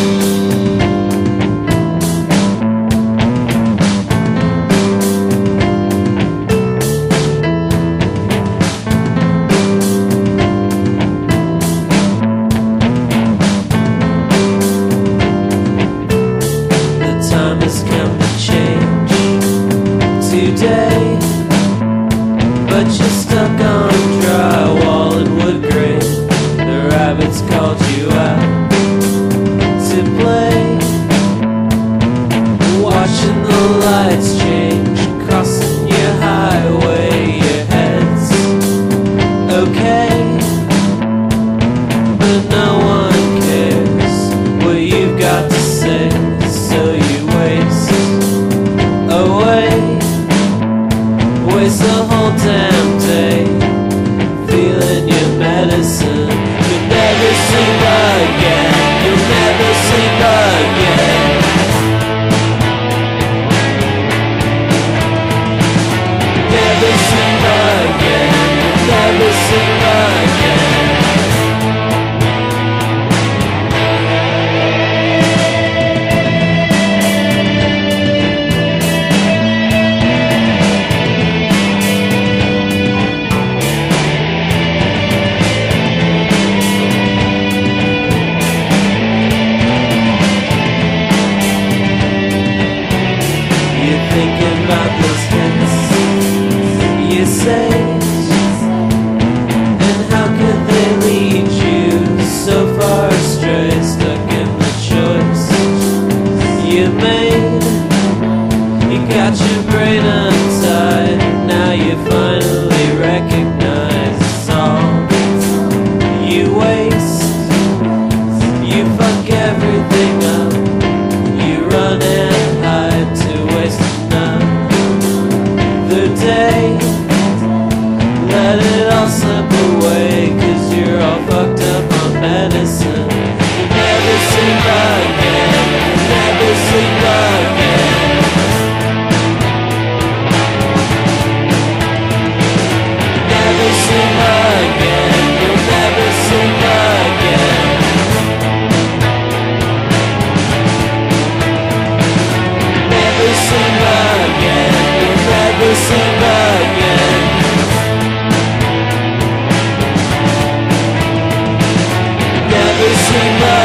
Today, but you're stuck on drywall and wood grain. The rabbits called you out to play, watching the lights change, crossing your highway. Your head's okay, but no one cares what you've got to say, so you waste away. Waste the whole damn day feeling your medicine. You'll never sleep again. You'll never sleep again. Never sleep again. You'll never sleep again. Thinking about those hits you say, and how could they lead you so far astray, stuck in the choice you made. You got your brain untied, now you finally recognize it's all you waste. You fuck everything up, you run and hide to waste the day. Let it all slip away, 'cause you're all fucked up on medicine. You never sleep again. You never sleep again. Never sleep again. You'll never sleep again. Never sleep again. Never sleep again. Never sleep again.